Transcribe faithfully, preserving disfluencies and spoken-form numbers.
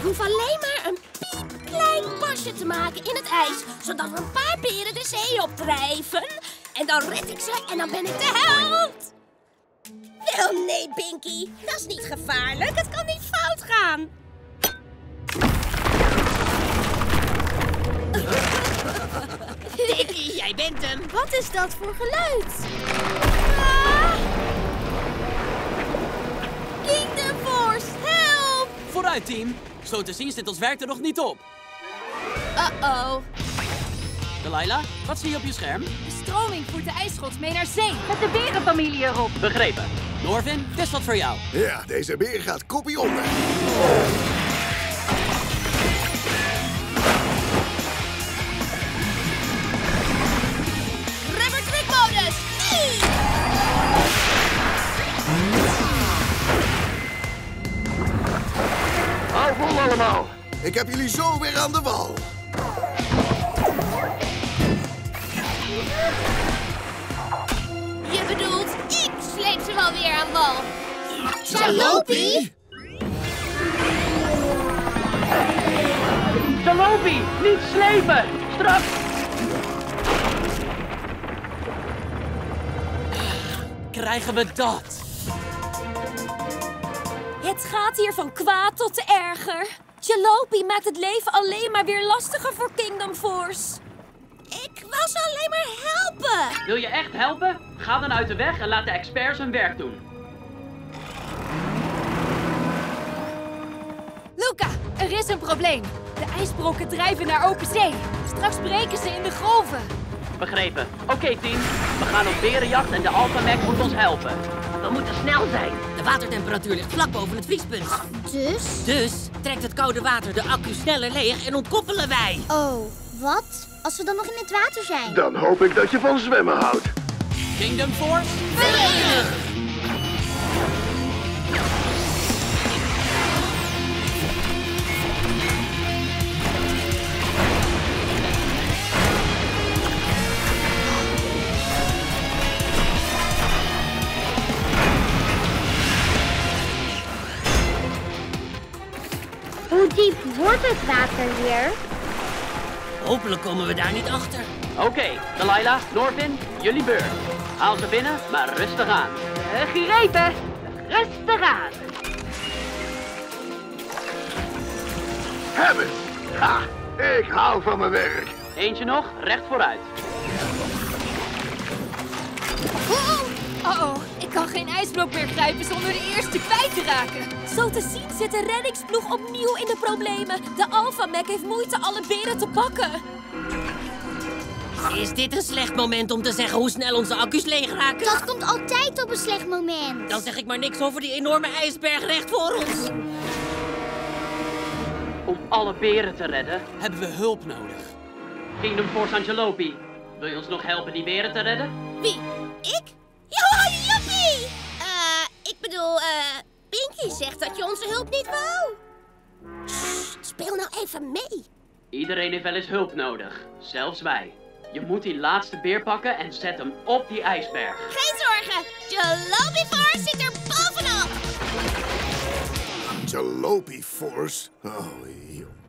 hoef alleen maar een piepklein pasje te maken in het ijs, zodat er een paar beren de zee opdrijven. En dan red ik ze en dan ben ik de held. Wel nee, Pinky. Dat is niet gevaarlijk. Het kan niet fout gaan. Dickie, jij bent hem. Wat is dat voor geluid? Ah! Kingdom Force, help! Vooruit, team. Zo te zien zit ons werk er nog niet op. Uh-oh. Delilah, wat zie je op je scherm? De stroming voert de ijsschots mee naar zee. Met de berenfamilie erop. Begrepen. Norvin, dit is wat voor jou. Ja, deze beer gaat koppie onder. Rubber trick modus! Nee! Hou vol allemaal. Ik heb jullie zo weer aan de wal. Je bedoelt, ik sleep ze wel weer aan wal. Jalopy? Jalopy, niet slepen! Strak! Krijgen we dat? Het gaat hier van kwaad tot erger. Jalopy maakt het leven alleen maar weer lastiger voor Kingdom Force. Ik wou ze alleen maar helpen. Wil je echt helpen? Ga dan uit de weg en laat de experts hun werk doen. Luca, er is een probleem. De ijsbrokken drijven naar open zee. Straks breken ze in de golven. Begrepen. Oké, team. We gaan op berenjacht en de Alpha Mac moet ons helpen. We moeten snel zijn. De watertemperatuur ligt vlak boven het vriespunt. Dus? Dus trekt het koude water de accu sneller leeg en ontkoppelen wij. Oh, wat? Als we dan nog in het water zijn? Dan hoop ik dat je van zwemmen houdt. Kingdom Force? Verenigd! Hoe diep wordt het water hier? Hopelijk komen we daar niet achter. Oké, Delilah, Norvin, jullie beurt. Haal ze binnen, maar rustig aan. Uh, Gegrepen. Rustig aan. Hebben. Ha, ik hou van mijn werk. Eentje nog, recht vooruit. Uh-oh, ik kan geen ijsblok meer grijpen zonder de eerste kwijt te raken. Zo te zien zit de reddingsploeg opnieuw in de problemen. De Alpha Mac heeft moeite alle beren te pakken. Is dit een slecht moment om te zeggen hoe snel onze accu's leeg raken? Dat komt altijd op een slecht moment. Dan zeg ik maar niks over die enorme ijsberg recht voor ons. Om alle beren te redden, Hebben we hulp nodig? Kingdom Force aan Jalopy. Wil je ons nog helpen die beren te redden? Wie? Ik? Ja, joepie! Eh, ik bedoel, eh, Pinky zegt dat je onze hulp niet wou. Sst, speel nou even mee. Iedereen heeft wel eens hulp nodig, zelfs wij. Je moet die laatste beer pakken en zet hem op die ijsberg. Geen zorgen, Jalopy Force zit er bovenop. Jalopy Force? Oh, joh.